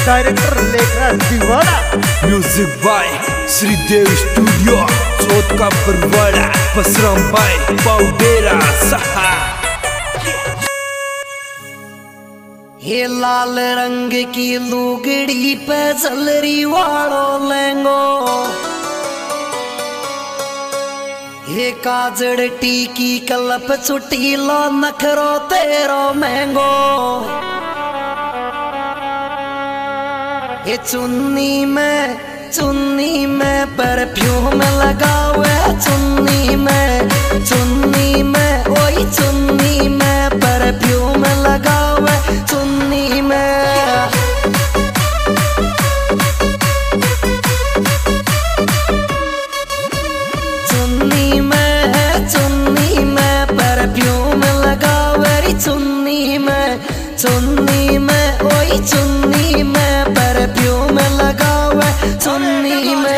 Director Lekhraj Deewana, music by Shridev studio, Chauth का परवाड़ा, बसराम भाई पाउडेरा सहा। ये लाल रंग की लुगड़ी पे झलरी वालो लेंगो, ये काजड़ टीकी कलप छुट्टी लो नखरो तेरो महंगो। ये चुन्नी में परफ्यूम लगावे, चुन्नी में ओई चुन्नी में परफ्यूम लगावे, चुन्नी में परफ्यूम लगावे, चुन्नी में ओई चुन्नी में परफ्यूम लगावे, चुन्नी में।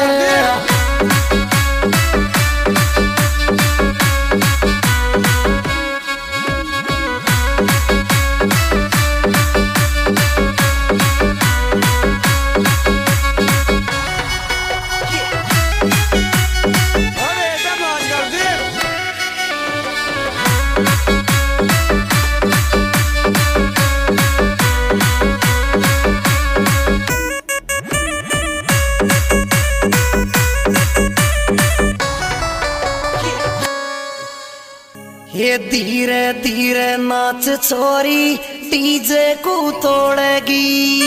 ये धीरे धीरे नाच छोरी डीजे को तोड़ेगी,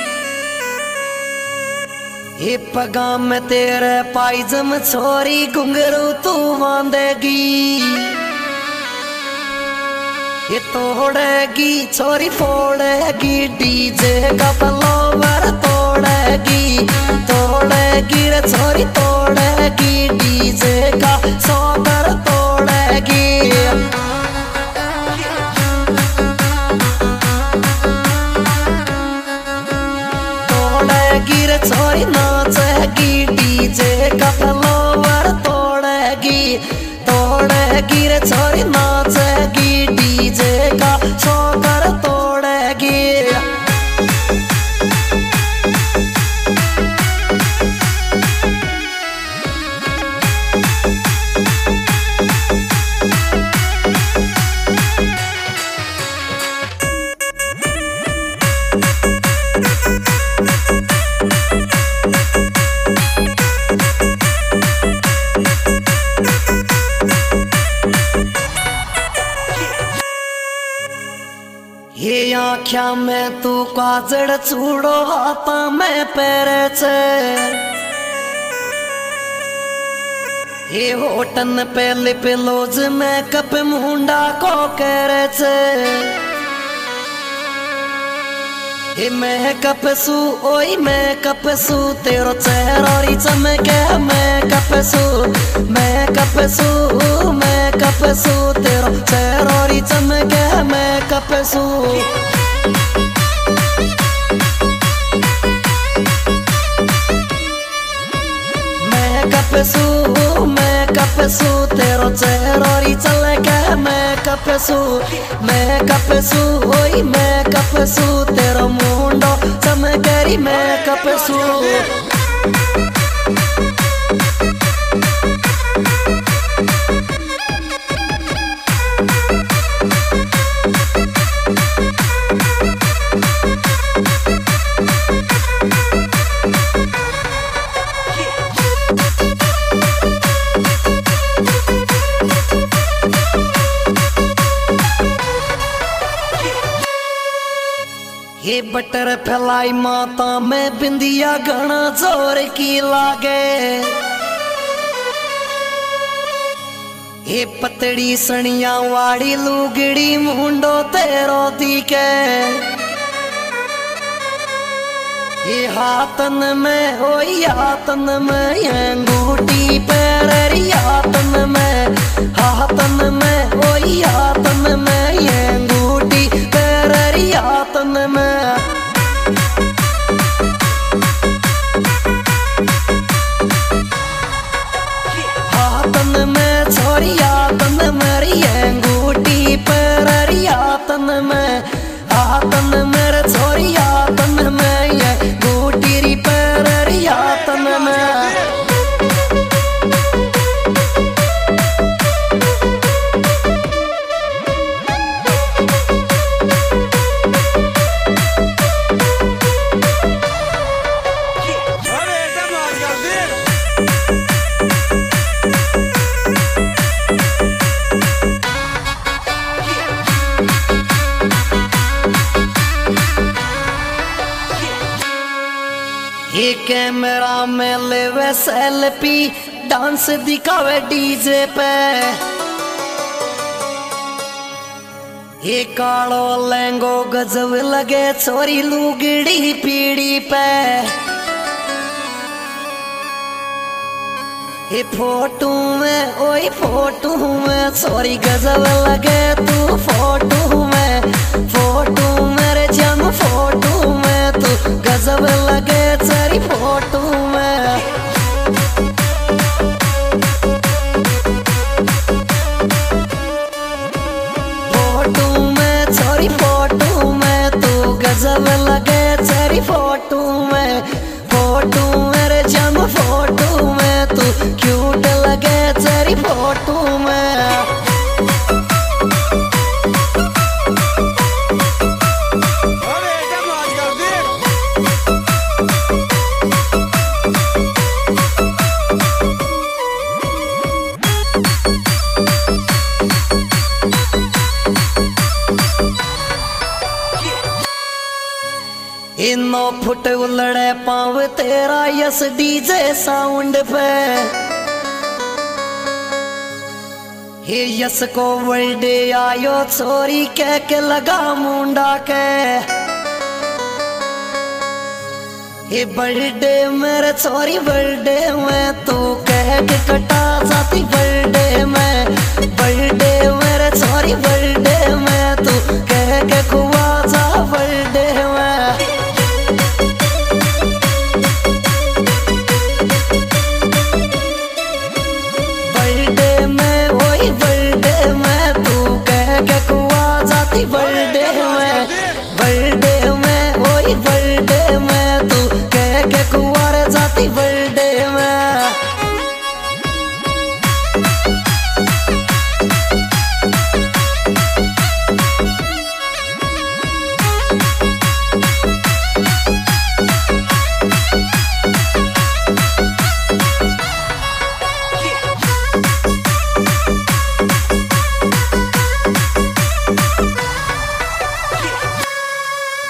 ये पगा में तेरे पायजम छोरी घुंघरू तू बांधेगी। ये तोड़ेगी छोरी फोड़ेगी, डीजे का फ्लोवर तोड़ेगी रे छोरी तोड़ेगी, डीजे का सोकर तोड़ेगी। तोड़ेगी रे छोरी नाचेगी, डीजे का फ्लोवर तोड़ेगी रे छोरी नाचेगी, डीजे का सोकर तोड़ेगी। ये आँख्या में तू काजड़ चूड़ो हाथा में पैरे छे, ये होटन पे लिप लोज में कप मुंडा को करे छे। ये मेकअप सू ओई मेकअप सू तेरो चेहरा री चमके, मेकअप सू तेरो चेहरा री चमके, मेकअप सू। मेकअप सू तेरो चेहरा री चमके, मेकअप सू ओई मेकअप सू तेरो मुंडो चमकेरी, मेकअप सू। ये बटर फैलाई माता में बिंदिया घना जोर की लागे, ये पतड़ी सनिया वाड़ी लुगड़ी मुंडो तेरो दिखे। ये हाथन में ओई हाथन में अंगूठी पैरी, हाथन में ओई हाथन में अंगूठी पैरी, हाथन में। हाथन में छोरी हाथन मेरी अंगूठी पैरी, हाथन में छोरी हाथन में ये कैमरा में लेवे सेल्फी, डांस दिखावे डीजे पे। ये कालो लहंगो गजब लगे छोरी लुगड़ी पीड़ी पे। ये फोटो में ओई फोटो में छोरी गजब लगे तू फोटो में। फोटो मेरे जम फोटो में तू गजब लगे तेरी फोटो में। फोटो में छोरी फोटो में तू गजब लगे तेरी फोटो में। फोटो मेरे जम फोटो में तू क्यूट लगे तेरी फोटो में। इनो फुट उलड़े पाव तेरा यस डीजे साउंड पे। हे यस को वर्ल्डे आयो छोरी कह के लगा मुंडा के। हे बर्थडे मेरे छोरी बर्थडे में तू कह के कटा जाती बर्थडे में।